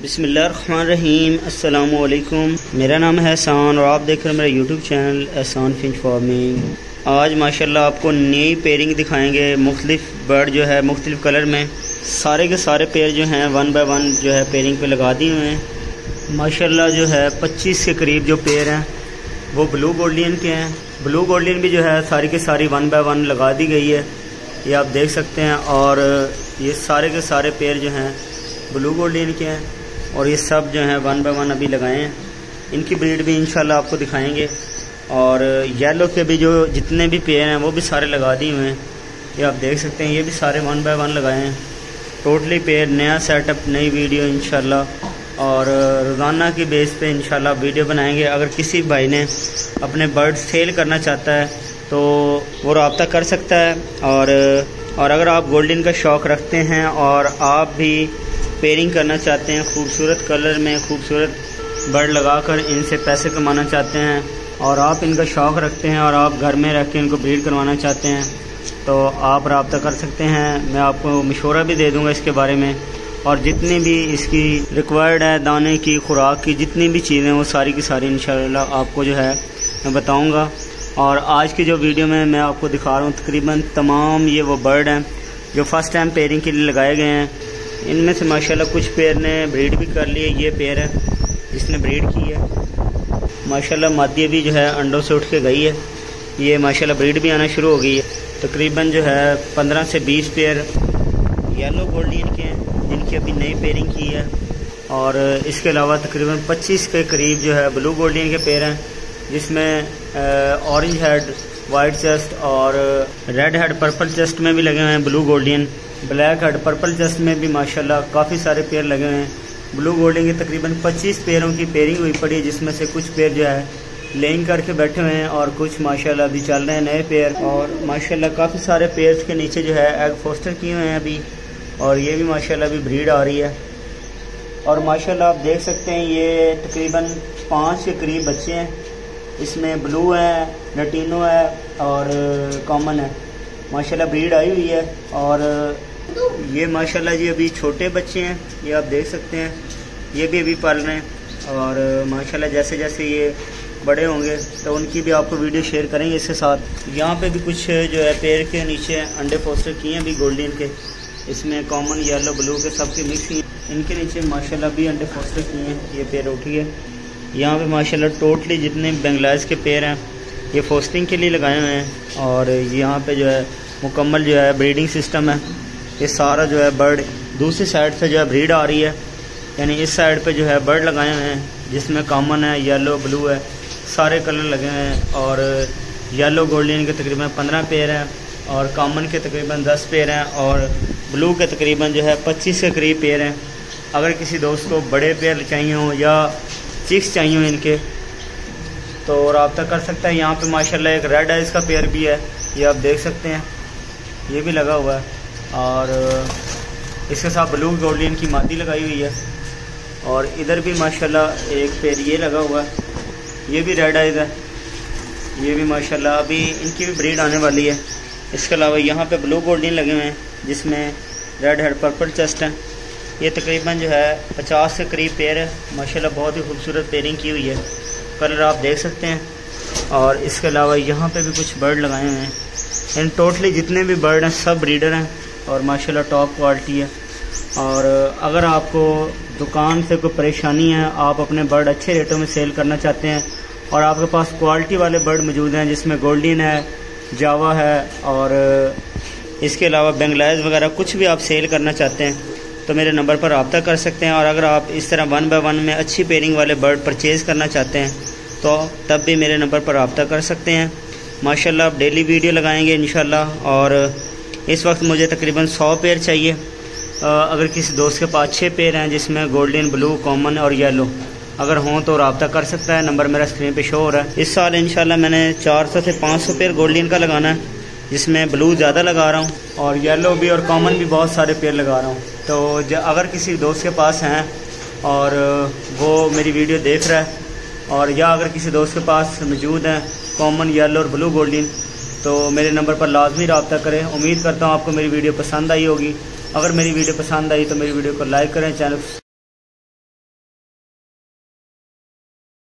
बिस्मिल्लाहिर्रहमानिर्रहीम। अस्सलामुअलैकुम। मेरा नाम है एहसान और आप देख रहे हैं मेरा YouTube channel Ehsan finch farming. आज माशाल्लाह आपको नई पेयरिंग दिखाएंगे। मुख्तलिफ बर्ड जो है मुख्तलिफ कलर में सारे के सारे पेयर जो हैं 1 बाय 1 जो है पेयरिंग पे लगा दिए हुए हैं। माशाल्लाह जो है 25 के करीब जो पेयर हैं वो ब्लू गोल्डियन के हैं। ब्लू गोल्डियन भी जो है सारी के सारी 1 बाय 1 लगा दी गई है, ये आप देख सकते हैं। और ये सारे के सारे पेयर जो हैं ब्लू गोल्डियन के हैं और ये सब जो हैं 1 बाय 1 अभी लगाए हैं। इनकी ब्रीड भी इंशाल्लाह आपको दिखाएंगे। और येलो के भी जो जितने भी पेयर हैं वो भी सारे लगा दिए हुए हैं, ये आप देख सकते हैं। ये भी सारे 1 बाय 1 लगाए हैं। टोटली पेयर नया सेटअप, नई वीडियो इंशाल्लाह और रोज़ाना की बेस पे इंशाल्लाह वीडियो बनाएंगे। अगर किसी भाई ने अपने बर्ड सेल करना चाहता है तो वो रब्ता कर सकता है। और अगर आप गोल्डन का शौक़ रखते हैं और आप भी पेयरिंग करना चाहते हैं, खूबसूरत कलर में खूबसूरत बर्ड लगाकर इनसे पैसे कमाना चाहते हैं और आप इनका शौक़ रखते हैं और आप घर में रख के इनको ब्रीड करवाना चाहते हैं तो आप रब्ता कर सकते हैं। मैं आपको मशवरा भी दे दूंगा इसके बारे में। और जितनी भी इसकी रिक्वायर्ड है दाने की, खुराक की, जितनी भी चीज़ें वो सारी की सारी इंशाल्लाह आपको जो है मैं बताऊँगा। और आज की जो वीडियो में मैं आपको दिखा रहा हूँ तकरीबन तमाम ये वो बर्ड हैं जो फ़र्स्ट टाइम पेयरिंग के लिए लगाए गए हैं। इनमें से माशाल्लाह कुछ पेयर ने ब्रीड भी कर ली है। ये पेयर है जिसने ब्रीड की है माशाल्लाह। मादी भी जो है अंडों से उठ के गई है। ये माशाल्लाह ब्रीड भी आना शुरू हो गई है। तकरीबन जो है 15 से 20 पेयर येलो गोल्डियन के हैं जिनकी अभी नई पेयरिंग की है। और इसके अलावा तकरीबन 25 के करीब जो है ब्लू गोल्डियन के पेयर हैं जिसमें ऑरेंज हेड, वाइट चेस्ट और रेड हेड, पर्पल चेस्ट में भी लगे हुए हैं blue golden. Black head, purple chest में भी माशाल्लाह काफ़ी सारे पेयर लगे हुए हैं। ब्लू गोल्डियन के तकरीबन 25 पेयरों की पेयरिंग हुई पड़ी है जिसमें से कुछ पेयर जो है लेइंग करके बैठे हुए हैं और कुछ माशाल्लाह अभी चल रहे हैं नए पेयर। और माशाल्लाह काफ़ी सारे पेयर्स के नीचे जो है एग फोस्टर किए हुए हैं अभी। और ये भी माशाल्लाह अभी ब्रीड आ रही है। और माशाल्लाह आप देख सकते हैं ये तकरीबन 5 के करीब बच्चे हैं। इसमें ब्लू है, लटीनो है और कॉमन है। माशाल्लाह ब्रीड आई हुई है। और ये माशाल्लाह जी अभी छोटे बच्चे हैं, ये आप देख सकते हैं। ये भी अभी पाल रहे हैं और माशाल्लाह जैसे जैसे ये बड़े होंगे तो उनकी भी आपको वीडियो शेयर करेंगे इसके साथ। यहाँ पे भी कुछ जो है पेड़ के नीचे अंडे पोस्टर किए हैं अभी गोल्डन के। इसमें कॉमन, येलो, ब्लू के सबके मिक्स ही इनके नीचे माशाल्लाह भी अंडे पोस्टर किए हैं। ये पेड़ उठी है। यहाँ पे माशाल्लाह टोटली जितने बेंगलाइज के पेड़ हैं ये फोस्टिंग के लिए लगाए हुए हैं। और यहाँ पे जो है मुकम्मल जो है ब्रीडिंग सिस्टम है। ये सारा जो है बर्ड दूसरी साइड से जो है ब्रीड आ रही है, यानी इस साइड पे जो है बर्ड लगाए हुए हैं जिसमें कॉमन है, येलो, ब्लू है, सारे कलर लगे हुए हैं। और येलो गोल्डन के तकरीबन 15 पेयर हैं और कॉमन के तकरीबन 10 पेयर हैं और ब्लू के तकरीबन जो है 25 के करीब पेयर हैं। अगर किसी दोस्त को बड़े पेयर चाहिए हों या चिक्स चाहिए हों इनके तो रब्ता कर सकता है। यहाँ पे माशाल्लाह एक रेड आइज का पेयर भी है, ये आप देख सकते हैं, ये भी लगा हुआ है। और इसके साथ ब्लू गोल्डन की मादी लगाई हुई है। और इधर भी माशाल्लाह एक पेयर ये लगा हुआ है, ये भी रेड आइज है। ये भी माशाल्लाह अभी इनकी भी ब्रीड आने वाली है। इसके अलावा यहाँ पे ब्लू गोल्डन लगे हुए हैं जिसमें रेड हेड, पर्पल चेस्ट हैं। ये तकरीबन जो है 50 के करीब पेयर है। माशाल्लाह बहुत ही खूबसूरत पेयरिंग की हुई है, कलर आप देख सकते हैं। और इसके अलावा यहाँ पे भी कुछ बर्ड लगाए हुए हैं। इन टोटली जितने भी बर्ड हैं सब ब्रीडर हैं और माशाल्लाह टॉप क्वालिटी है। और अगर आपको दुकान से कोई परेशानी है, आप अपने बर्ड अच्छे रेटों में सेल करना चाहते हैं और आपके पास क्वालिटी वाले बर्ड मौजूद हैं जिसमें गोल्डन है, जावा है और इसके अलावा बेंगलाइज वगैरह कुछ भी आप सेल करना चाहते हैं तो मेरे नंबर पर रब्ता कर सकते हैं। और अगर आप इस तरह 1 बाय 1 में अच्छी पेयरिंग वाले बर्ड परचेज़ करना चाहते हैं तो तब भी मेरे नंबर पर रब्ता कर सकते हैं। माशाल्लाह आप डेली वीडियो लगाएंगे इंशाल्लाह। और इस वक्त मुझे तकरीबन 100 पेयर चाहिए। अगर किसी दोस्त के पास 6 पेयर हैं जिसमें गोल्डन, ब्लू, कॉमन और येलो अगर हों तो रब्ता कर सकता है। नंबर मेरा स्क्रीन पे शो हो रहा है। इस साल इंशाल्लाह मैंने 400 से 500 पेयर गोल्डन का लगाना है जिसमें ब्लू ज़्यादा लगा रहा हूँ और येलो भी और कॉमन भी बहुत सारे पेयर लगा रहा हूँ। तो अगर किसी दोस्त के पास हैं और वो मेरी वीडियो देख रहा है और या अगर किसी दोस्त के पास मौजूद हैं कॉमन, येलो और ब्लू गोल्डन तो मेरे नंबर पर लाजमी रब्ता करें। उम्मीद करता हूँ आपको मेरी वीडियो पसंद आई होगी। अगर मेरी वीडियो पसंद आई तो मेरी वीडियो को लाइक करें, चैनल